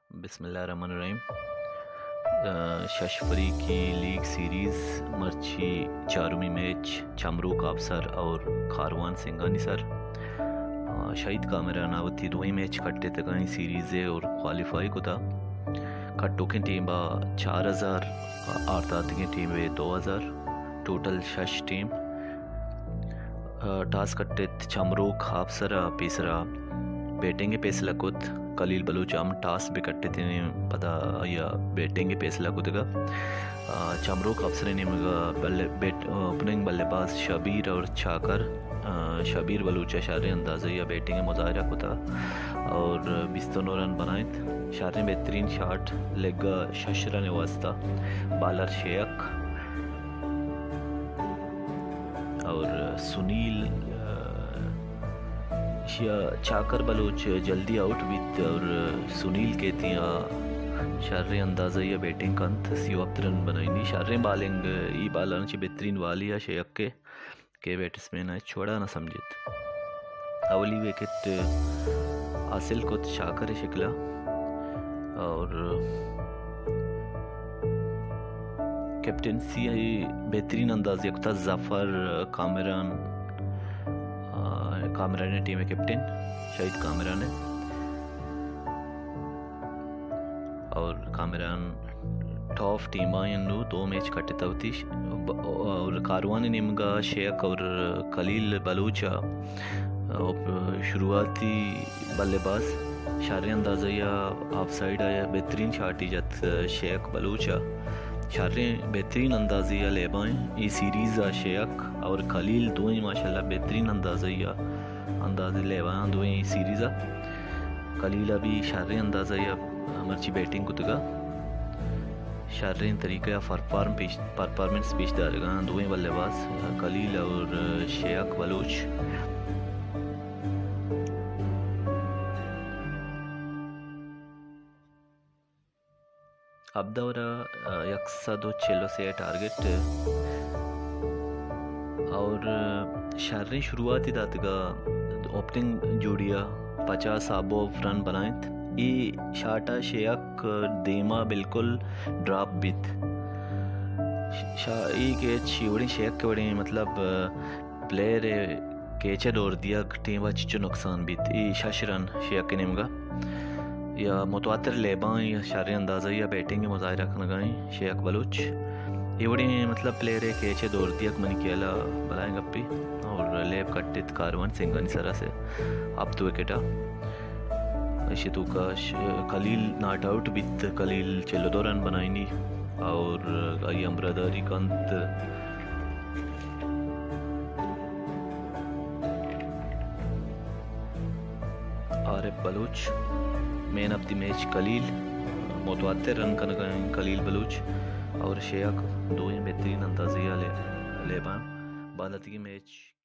बिस्मिल्लाहिर्रहमानिर्रहीम। शशफरी की लीग सीरीज़ मर्ची चारमी मैच चमरूक अफसर और खारवान सिंगानी सर शहीद कामेरा नावती दोई मैच कट्टे तक सीरीज़ और क्वालिफाई को था कट्टों की टीम 4000 आरतात की टीम 2000 टोटल शश टीम टास कट्टे चमरूक अफसर पीसरा बैटिंग पेसला कुद कलील बलूचाम टास भी कट्टे थे पता या बैटिंग पेसला कुदगा चमरूक अफसर निमगा ओपनिंग बल्लेबाज शबीर और चाकर शबीर बलूचा शारे अंदाज़ या बैटिंग मुजाहरा को था और 29 रन बनाए शारे बेहतरीन शॉट लेग शशरन वास्ता बालर शेख और सुनील चाकर बलूच जल्दी आउट विद और सुनील कहती शार्रे अंदाज़ा या बैटिंग कंत सी वक्त रन बनाई शार्रे बालिंग ई बालन ची बेहतरीन वाली या शेख के बैट्समैन है छोड़ा ना समझित अवली विकेट हासिल को चाकर शिकला और कैप्टनसी बेहतरीन अंदाज यकता जाफर कामरा ने टीम कैप्टन शहीद कामरा ने और कामरान टॉप टीम दो मैच कट्टे तवती और कारवानी निमगा शेख और खलील बलूचा शुरुआती बल्लेबाज शारे अंदाज़ा या ऑफ साइड आया बेहतरीन शॉट इजत शेख बलूचा शारे बेहतरीन अंदाज़िया लेबाएँ ये सीरीज़ शेख और खलील दो ही माशाल्लाह बेहतरीन अंदाज़िया अंदाज़े लेबाएँ दो ही सीरीज़ खलील अभी शारे अंदाज़ा या मर्ची बैटिंग कुतगा शारे तरीका परफॉर्मेंस पेश दारेगा दो ही बल्लेबाज खलील और शेख बलूच अब दौरा 146 से टारगेट और शार्रे शुरुआती दातगा ओपनिंग जोड़िया 50 आबोव रन बनाए ये शाटा शेख देमा बिल्कुल ड्रॉप बित के चिवड़ी शेख के बड़े मतलब प्लेयर केचे दौर दिया टीम चिचो नुकसान बित ये शशरन शेख के नेमगा या मुतवातिर लेबां या शारे अंदाज़ा या बैटिंग मुजाहरा खनगाएँ शेख बलूच ये बड़ी मतलब प्लेयर है केचे दौर दिया मनी केला बनाए गप्पी और लेब कट्टित कारवान सिंगानी सरा से अब तो विकेटा शितु का Khalil not out with Khalil 14 run बनाई और अमरदारी कंत Arif Baloch man of the match Khalil मुतवातिर रन करने खलील बलूच और शेख दो ही बेहतरीन अंदाज़िया लेबान बालती मैच